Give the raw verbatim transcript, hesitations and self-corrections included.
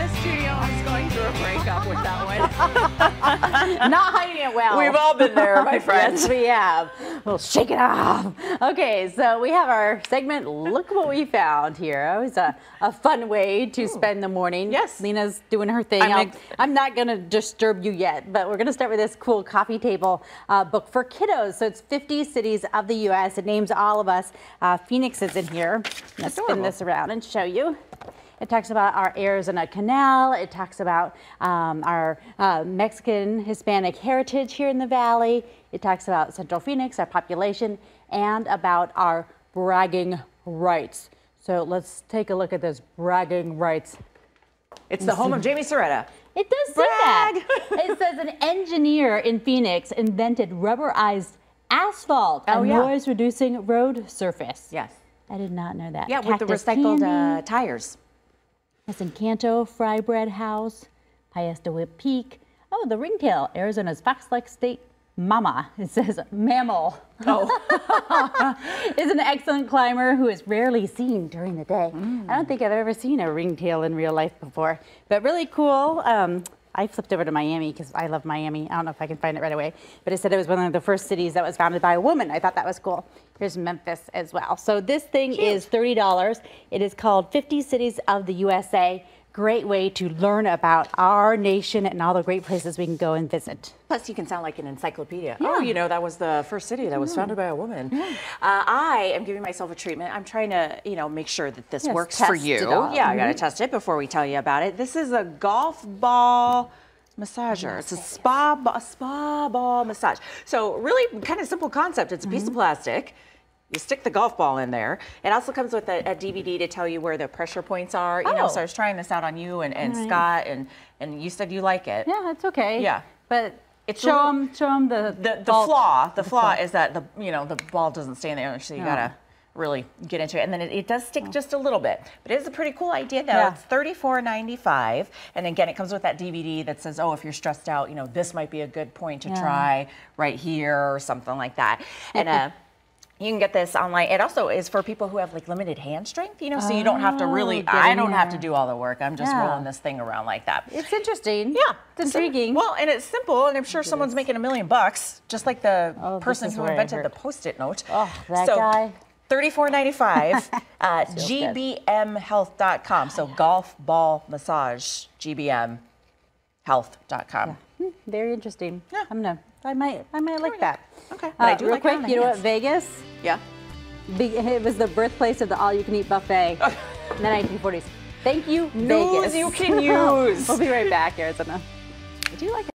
the studio is going through a breakup with that one. Not hiding it well. We've all been there, my friends. Yes, we have. We'll shake it off. Okay, so we have our segment, Look What We Found here. It was a, a fun way to Ooh. spend the morning. Yes. Lena's doing her thing. I'm, I'm not going to disturb you yet, but we're going to start with this cool coffee table uh, book for kiddos. So it's fifty cities of the U S It names all of us. Uh, Phoenix is in here. Let's spin this around and show you. It talks about our Arizona Canal. It talks about um, our uh, Mexican Hispanic heritage here in the Valley. It talks about Central Phoenix, our population, and about our bragging rights. So let's take a look at this bragging rights. It's the home of Jamie Serretta. It does say that. It says an engineer in Phoenix invented rubberized asphalt, oh, a yeah. noise-reducing road surface. Yes. I did not know that. Yeah, Cactus with the recycled candy. uh, tires. That's Encanto Fry Bread House, Paez de Whip Peak. Oh, the ringtail, Arizona's Fox Lake State Mama. It says mammal. Oh. Is an excellent climber who is rarely seen during the day. Mm. I don't think I've ever seen a ringtail in real life before, but really cool. Um, I flipped over to Miami because I love Miami. I don't know if I can find it right away, but it said it was one of the first cities that was founded by a woman. I thought that was cool. Here's Memphis as well. So this thing Cute. is thirty dollars. It is called fifty Cities of the U S A. Great way to learn about our nation and all the great places we can go and visit. Plus, you can sound like an encyclopedia. Yeah. Oh, you know, that was the first city that was founded by a woman. Yeah. Uh, I am giving myself a treatment. I'm trying to, you know, make sure that this yes, works for you. Yeah, mm-hmm. I got to test it before we tell you about it. This is a golf ball massager. It's a spa, a spa ball massage. So really kind of simple concept. It's a piece mm-hmm. of plastic. You stick the golf ball in there. It also comes with a, a D V D to tell you where the pressure points are. You oh. know, so I was trying this out on you and, and right. Scott, and and you said you like it. Yeah, it's okay. Yeah, but it's show them, show them the the, the flaw. The, the flaw is that the you know the ball doesn't stay in there, so you no. gotta really get into it. And then it, it does stick just a little bit, but it is a pretty cool idea though. Yeah. It's thirty-four ninety-five, and again, it comes with that D V D that says, oh, if you're stressed out, you know, this might be a good point to yeah. try right here or something like that. And uh. You can get this online. It also is for people who have like limited hand strength, you know, so you don't have to really, I don't there. have to do all the work. I'm just yeah. rolling this thing around like that. It's interesting. Yeah. It's intriguing. Well, and it's simple, and I'm sure someone's making a million bucks, just like the oh, person who invented the Post-it note. Oh, that so, guy. thirty-four ninety-five, uh, G B M health dot com. So golf ball massage, G B M health dot com. Yeah. Hmm, very interesting. Yeah. I'm gonna, I might, I might like that. Okay. But uh, I do real like quick, you know what, Vegas? Yeah. It was the birthplace of the all-you-can-eat buffet in the nineteen forties. Thank you, News Vegas. you can use. We'll be right back, Arizona. I do like it.